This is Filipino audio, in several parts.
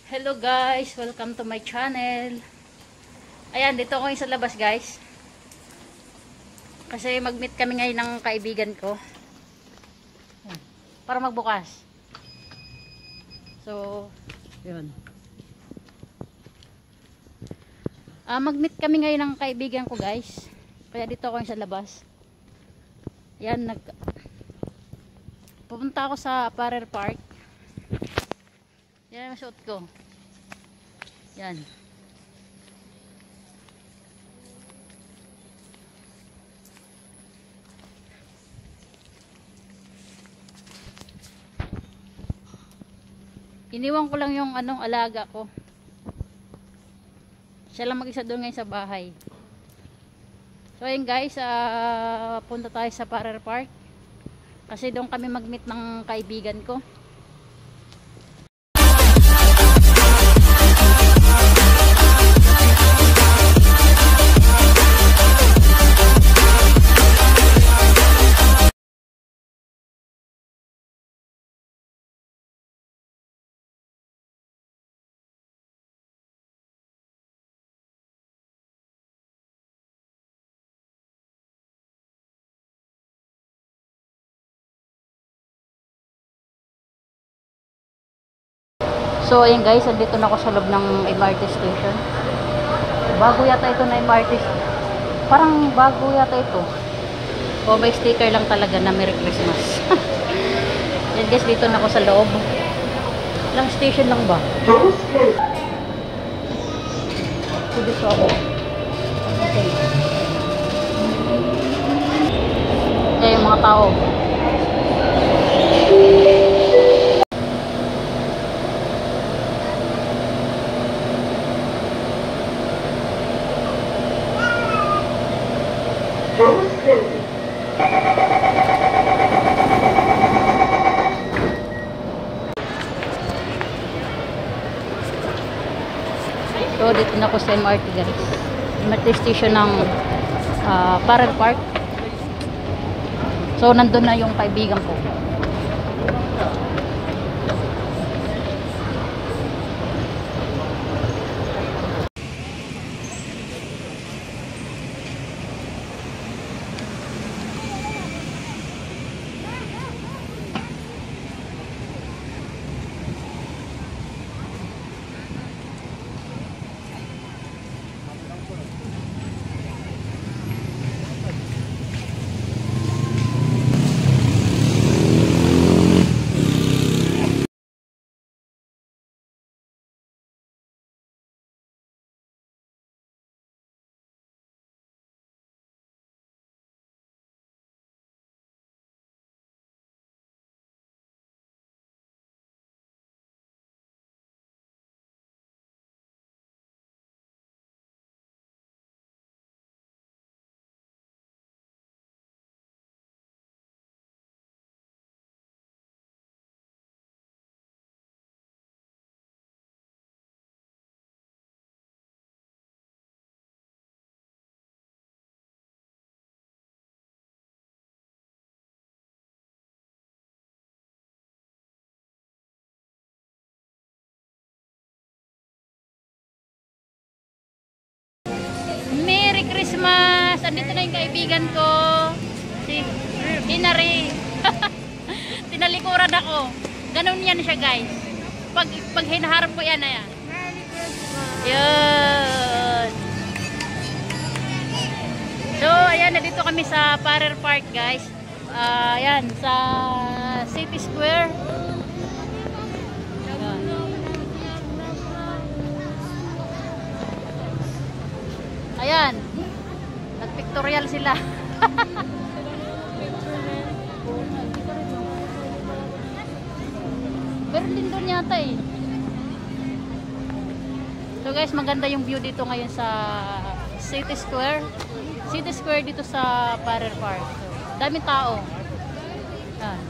Hello guys, welcome to my channel. Ayan, dito ako sa labas guys. Kasi mag-meet kami ngayon ng kaibigan ko. Ayan, para magbukas. So, yun. Mag-meet kami ngayon ng kaibigan ko guys. Kaya dito ako sa labas. Ayan, pupunta ako sa Parer Park. Yan ang suot ko. Yan. Iniwan ko lang yung alaga ko. Siya lang mag-isa doon ngayon sa bahay. So ayun guys, punta tayo sa Parer Park. Kasi doon kami mag-meet ng kaibigan ko. So ayun guys, andito na ako sa loob ng MRT station. Bago yata ito na MRT. Parang bago yata ito. O may sticker lang talaga na Merry Christmas. Yan guys, dito na ako sa loob. Lang station lang ba? So dito ako. Okay. Kaya yung mga tao. So dito na ako sa MRT guys. MRT station ng Parer Park. So nandun na yung kaibigan ko. Merry Christmas! Andito na yung kaibigan ko. Si Hinari. Tinalikuran ako. Ganun yan siya guys. Pag hinaharap ko yan, ayan. Merry Christmas! Yun. So, ayan. Nandito kami sa Parer Park guys. Ayan. Sa City Square. Ayan. Nag-pictorial sila. Berlin doon yata eh. So guys, maganda yung view dito ngayon sa City Square. City Square dito sa Parer Park. So, dami tao. Ayan.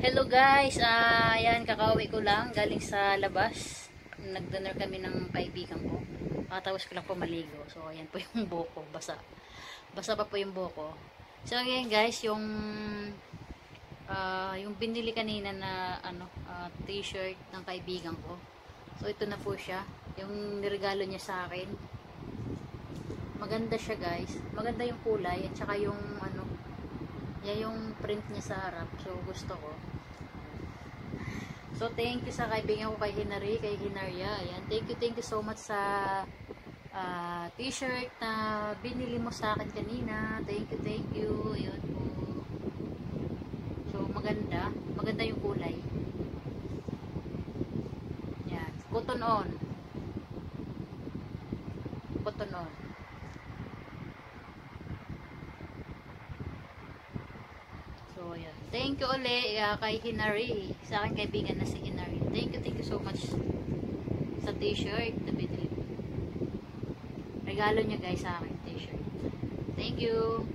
Hello guys, ayan, kakauwi ko lang galing sa labas. Nag-dinner kami ng kaibigan ko. Tapos ko lang po maligo. So ayan po yung buhok ko, basa. Basa pa po yung buhok ko. So ayan guys, yung binili kanina na t-shirt ng kaibigan ko. So ito na po siya, yung niregalo niya sa akin. Maganda siya guys. Maganda yung kulay at saka yung yan yung print niya sa harap. So gusto ko. So thank you sa kaibigan ko kay Hinari, kay Hinarya. Ayan, thank you so much sa t-shirt na binili mo sa akin kanina. Thank you. Ayun po. So maganda yung kulay. Yan, cotton on. So, ayan. Thank you ulit kay Hinari. Sa akin kaibigan na si Hinari. Thank you so much sa t-shirt na binili. Regalo niya guys sa akin t-shirt. Thank you.